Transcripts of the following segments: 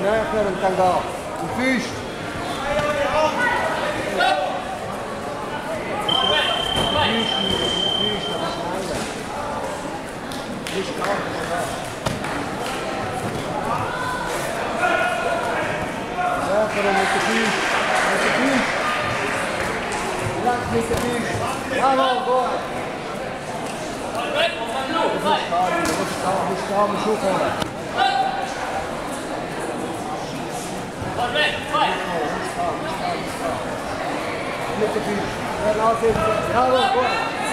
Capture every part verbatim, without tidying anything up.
Reinacher und dann da. Die Füße. Nicht gar nicht. Reinacher mit den Füßen. Mit den Füßen. Lang mit den Füßen. Jawohl, gut. Das ist klar, das ist klar, das ist klar, das ist klar. Mit den Füßen. Lass ihn. Jawohl, gut.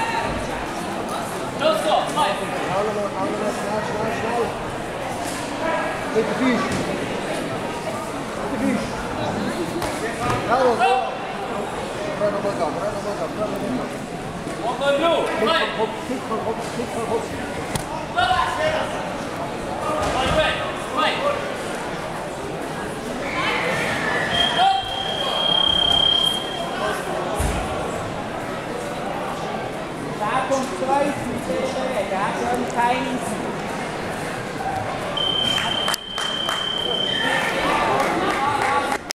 Los, go, fight. Alle noch, alle noch, schnell, schnell, schnell. Mit den Füßen. Mit den Füßen. Jawohl, gut. Renn nochmal an, renn nochmal an, renn nochmal an. One by blue, fight. Kick von Hops, kick von Hops. One way, fight. Da kommt zwei, der hat schon keinen